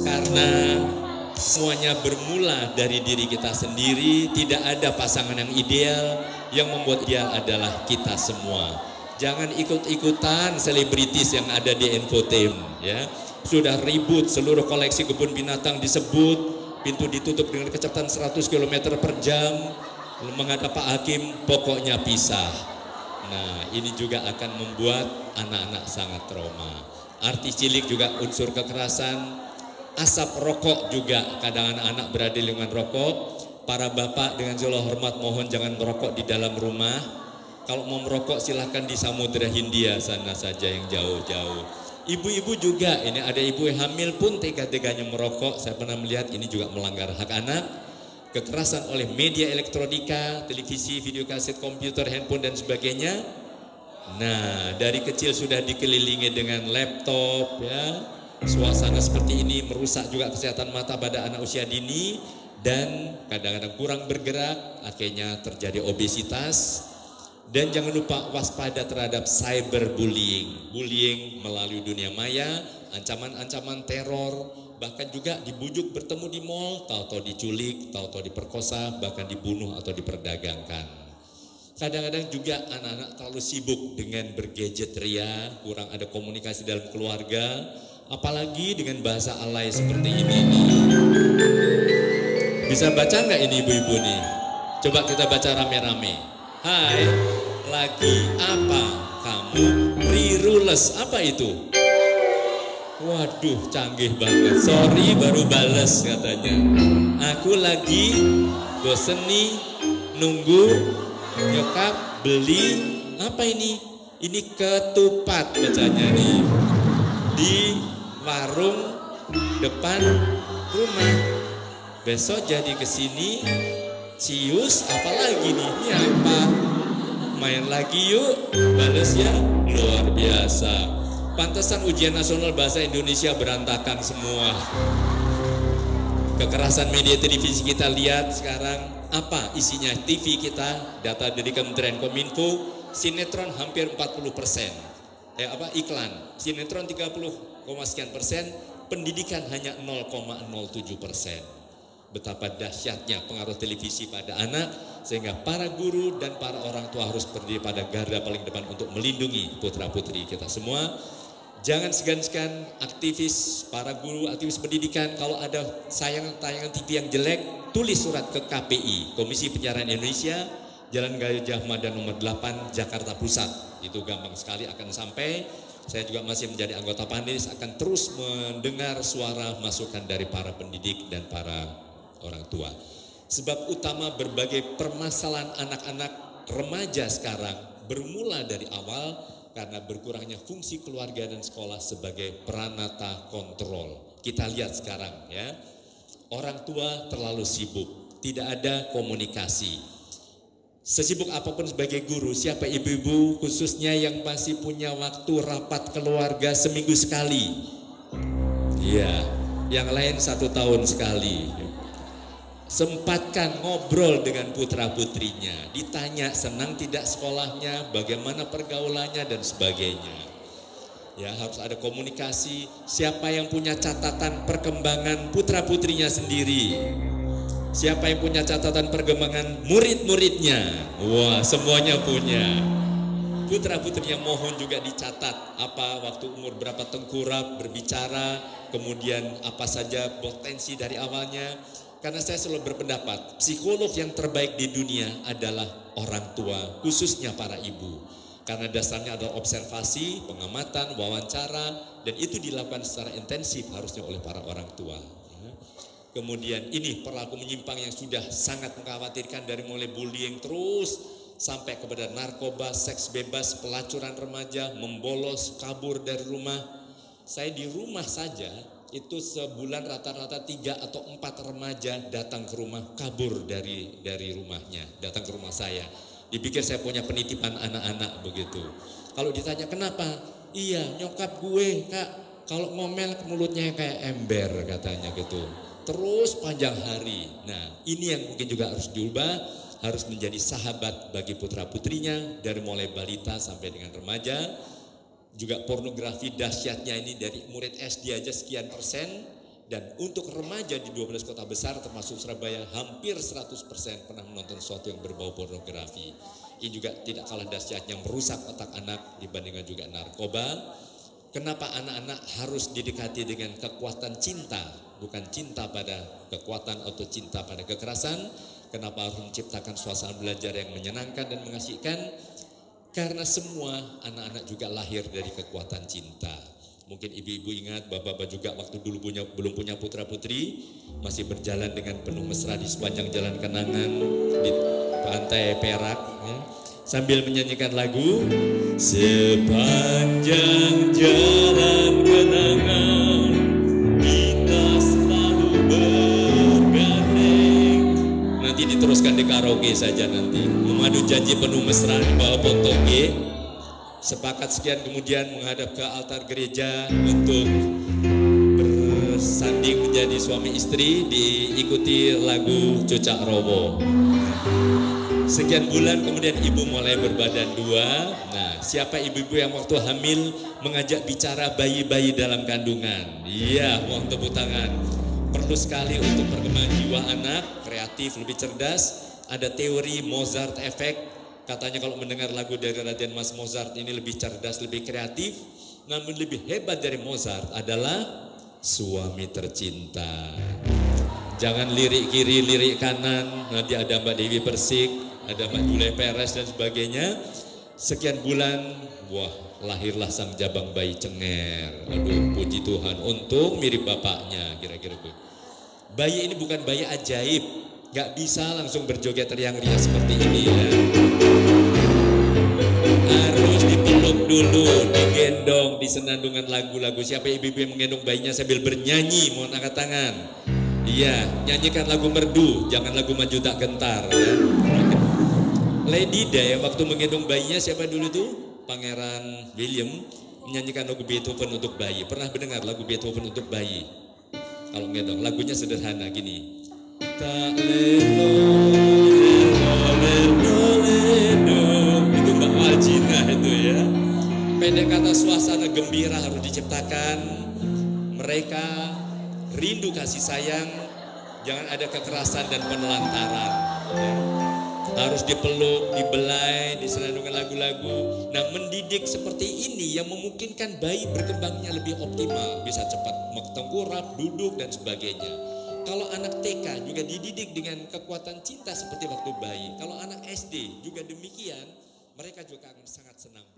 Karena semuanya bermula dari diri kita sendiri, tidak ada pasangan yang ideal, yang membuat ideal adalah kita semua. Jangan ikut-ikutan selebritis yang ada di infotainment, ya. Sudah ribut, seluruh koleksi kebun binatang disebut, pintu ditutup dengan kecepatan 100 km per jam, menghadap Pak Hakim, pokoknya pisah. Nah, ini juga akan membuat anak-anak sangat trauma. Artis cilik juga unsur kekerasan. Asap rokok juga, kadang anak-anak berada di lingkungan rokok. Para bapak dengan segala hormat mohon jangan merokok di dalam rumah. Kalau mau merokok silahkan di Samudra Hindia sana saja yang jauh-jauh. Ibu-ibu juga, ini ada ibu yang hamil pun tega-teganya merokok. Saya pernah melihat ini juga melanggar hak anak. Kekerasan oleh media elektronika, televisi, video kaset, komputer, handphone dan sebagainya. Nah, dari kecil sudah dikelilingi dengan laptop, ya. Suasana seperti ini merusak juga kesehatan mata pada anak usia dini dan kadang-kadang kurang bergerak, akhirnya terjadi obesitas. Dan jangan lupa waspada terhadap cyberbullying, bullying melalui dunia maya, ancaman-ancaman teror, bahkan juga dibujuk bertemu di mall, tahu-tahu diculik, tahu-tahu diperkosa, bahkan dibunuh atau diperdagangkan. Kadang-kadang juga anak-anak terlalu sibuk dengan bergadget ria, kurang ada komunikasi dalam keluarga. Apalagi dengan bahasa alay seperti ini nih. Bisa baca nggak ini ibu-ibu nih? Coba kita baca rame-rame. Hai, lagi apa kamu rirules? Apa itu? Waduh, canggih banget. Sorry baru bales katanya. Aku lagi bosen nih nunggu nyokap beli apa ini? Ini ketupat bacanya nih. Di warung depan rumah. Besok jadi kesini cius apalagi nih? Ini apa? Main lagi yuk, bales ya, luar biasa. Pantesan ujian nasional bahasa Indonesia berantakan semua. Kekerasan media televisi kita lihat sekarang apa isinya TV kita, data dari Kementerian Kominfo, sinetron hampir 40%. Iklan, sinetron 30, sekian persen, pendidikan hanya 0,07%. Betapa dahsyatnya pengaruh televisi pada anak, sehingga para guru dan para orang tua harus berdiri pada garda paling depan untuk melindungi putra-putri kita semua. Jangan segan-segan aktivis, para guru, aktivis pendidikan, kalau ada tayangan TV yang jelek, tulis surat ke KPI, Komisi Penyiaran Indonesia, Jalan Gajah Mada nomor 8, Jakarta Pusat. Itu gampang sekali akan sampai. Saya juga masih menjadi anggota panelis, akan terus mendengar suara masukan dari para pendidik dan para orang tua. Sebab utama berbagai permasalahan anak-anak remaja sekarang bermula dari awal karena berkurangnya fungsi keluarga dan sekolah sebagai peranata kontrol. Kita lihat sekarang ya, orang tua terlalu sibuk, tidak ada komunikasi. Sesibuk apapun sebagai guru, siapa ibu-ibu khususnya yang masih punya waktu rapat keluarga seminggu sekali? Iya, yang lain 1 tahun sekali. Sempatkan ngobrol dengan putra-putrinya, ditanya senang tidak sekolahnya, bagaimana pergaulannya dan sebagainya. Ya, harus ada komunikasi. Siapa yang punya catatan perkembangan putra-putrinya sendiri? Siapa yang punya catatan perkembangan murid-muridnya? Wah, semuanya punya. Putra-putrinya mohon juga dicatat apa waktu umur berapa tengkurap, berbicara, kemudian apa saja potensi dari awalnya. Karena saya selalu berpendapat, psikolog yang terbaik di dunia adalah orang tua, khususnya para ibu. Karena dasarnya adalah observasi, pengamatan, wawancara, dan itu dilakukan secara intensif harusnya oleh para orang tua. Kemudian ini perilaku menyimpang yang sudah sangat mengkhawatirkan dari mulai bullying terus sampai kepada narkoba, seks bebas, pelacuran remaja, membolos, kabur dari rumah. Saya di rumah saja itu sebulan rata-rata 3 atau 4 remaja datang ke rumah, kabur dari rumahnya, datang ke rumah saya. Dipikir saya punya penitipan anak-anak begitu. Kalau ditanya kenapa? Iya, nyokap gue kak kalau ngomel mulutnya kayak ember katanya gitu. Terus panjang hari. Nah, ini yang mungkin juga harus diubah, harus menjadi sahabat bagi putra-putrinya dari mulai balita sampai dengan remaja. Juga pornografi dahsyatnya ini dari murid SD aja sekian persen, Dan untuk remaja di 12 kota besar termasuk Surabaya hampir 100% pernah menonton sesuatu yang berbau pornografi. Ini juga tidak kalah dahsyatnya merusak otak anak dibandingkan juga narkoba. Kenapa anak-anak harus didekati dengan kekuatan cinta, bukan cinta pada kekuatan atau cinta pada kekerasan? Kenapa harus menciptakan suasana belajar yang menyenangkan dan mengasihkan? Karena semua anak-anak juga lahir dari kekuatan cinta. Mungkin ibu-ibu ingat, bapak-bapak juga waktu dulu belum punya putra-putri, masih berjalan dengan penuh mesra di sepanjang jalan kenangan di pantai Perak, ya, sambil menyanyikan lagu sepanjang jalan kenangan kita selalu bergandeng. Nanti diteruskan di karaoke saja nanti, memadu janji penuh mesra di bawah pontoge. Sepakat sekian kemudian menghadap ke altar gereja untuk bersanding menjadi suami istri, diikuti lagu Cucak Rowo. Sekian bulan kemudian ibu mulai berbadan dua. Nah, siapa ibu-ibu yang waktu hamil mengajak bicara bayi-bayi dalam kandungan? Iya, mohon tepuk tangan. Perlu sekali untuk perkembangan jiwa anak, kreatif, lebih cerdas. Ada teori Mozart Effect. Katanya kalau mendengar lagu dari Raden Mas Mozart ini lebih cerdas, lebih kreatif. Namun lebih hebat dari Mozart adalah suami tercinta. Jangan lirik kiri, lirik kanan. Nanti ada Mbak Dewi Persik, ada Mbak Jule Peres dan sebagainya. Sekian bulan, wah, lahirlah sang jabang bayi cenger. Aduh, puji Tuhan, untung mirip bapaknya, kira-kira begitu. Bayi ini bukan bayi ajaib. Gak bisa langsung berjoget riang-riang seperti ini ya. Harus dipeluk dulu, digendong, disenandungkan lagu-lagu. Siapa ibu-ibu yang menggendong bayinya sambil bernyanyi, mohon angkat tangan. Iya, nyanyikan lagu merdu, jangan lagu maju tak gentar ya. Lady Di waktu menggendong bayinya, siapa dulu tuh? Pangeran William menyanyikan lagu Beethoven untuk bayi. Pernah mendengar lagu Beethoven untuk bayi? Kalau menggendong, lagunya sederhana gini. Tak lelo, itu Mbak Wajina itu ya. Pendek kata suasana gembira harus diciptakan. Mereka rindu kasih sayang, jangan ada kekerasan dan penelantaran ya. Harus dipeluk, dibelai, disenandungkan lagu-lagu. Nah, mendidik seperti ini yang memungkinkan bayi berkembangnya lebih optimal, bisa cepat tengkurap, duduk dan sebagainya. Kalau anak TK juga dididik dengan kekuatan cinta seperti waktu bayi. Kalau anak SD juga demikian, mereka juga akan sangat senang.